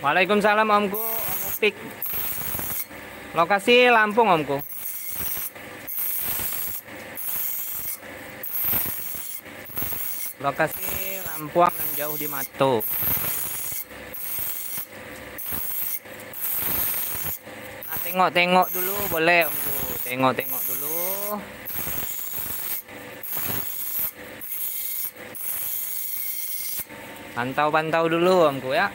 Waalaikumsalam Omku, Om Upik. Lokasi Lampung Omku. Lokasi Lampung yang jauh di Mato. Nah, tengok-tengok dulu boleh Omku. Tengok-tengok dulu. Pantau-pantau dulu Omku ya.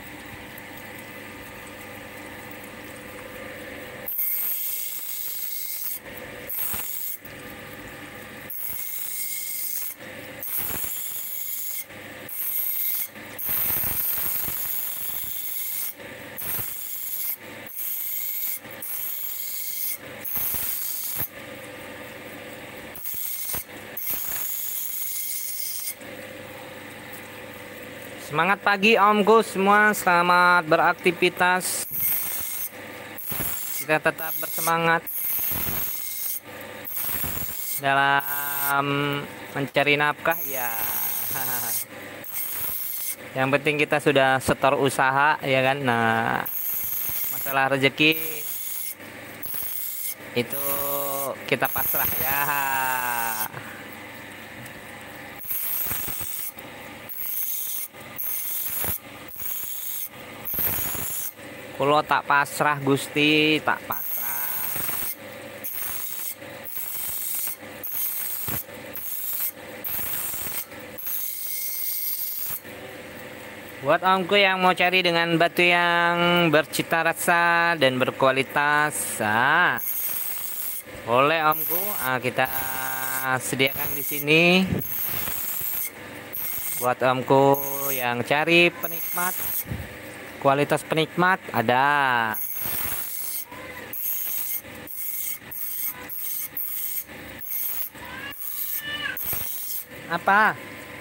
Semangat pagi Omku semua, selamat beraktivitas. Kita tetap bersemangat dalam mencari nafkah ya. Yang penting kita sudah setor usaha ya kan. Nah, masalah rezeki itu kita pasrah ya. Kulo tak pasrah Gusti, tak pasrah. Buat omku yang mau cari dengan batu yang bercita rasa dan berkualitas, boleh omku, kita sediakan di sini. Buat omku yang cari penikmat, kualitas penikmat ada. Apa?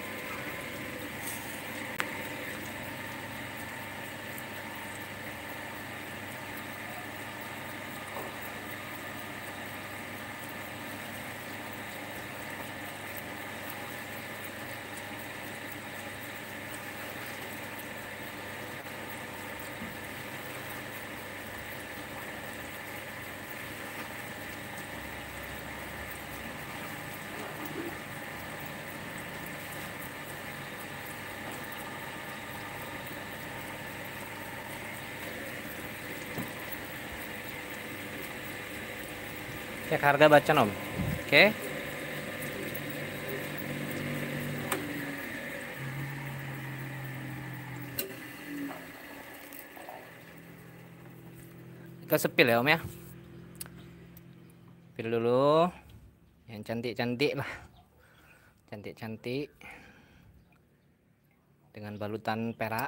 Cek harga bacaan om. Oke. Kita sepil ya om ya. Pil dulu yang cantik-cantik lah, cantik-cantik dengan balutan perak,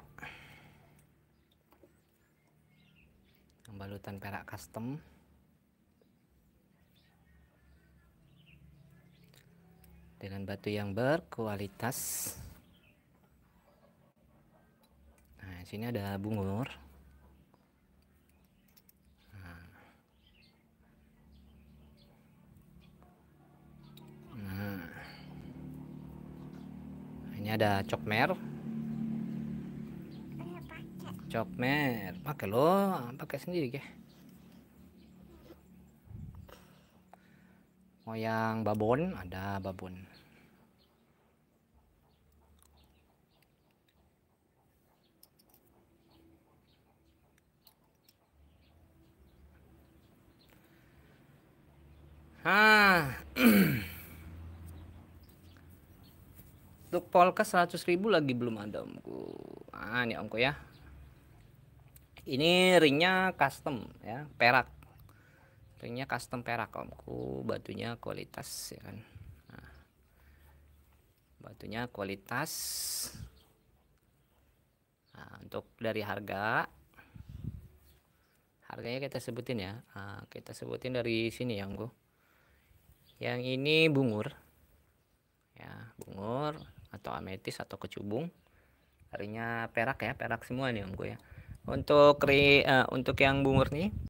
balutan perak custom. Dengan batu yang berkualitas. Nah, sini ada bungur. Nah, ini ada cokmer. Cokmer, pakai lo, pakai sendiri ya. Mau yang babon, ada babon. Untuk polka 100.000 lagi belum ada omku. Ini omku ya. Ini ringnya custom ya, perak. Ringnya custom perak omku, batunya kualitas ya kan. Nah, batunya kualitas. Nah, untuk dari harganya kita sebutin ya. Nah, kita sebutin dari sini ya omku. Yang ini bungur ya, bungur atau ametis atau kecubung. Ringnya perak ya, perak semua nih omku ya. Untuk yang bungur nih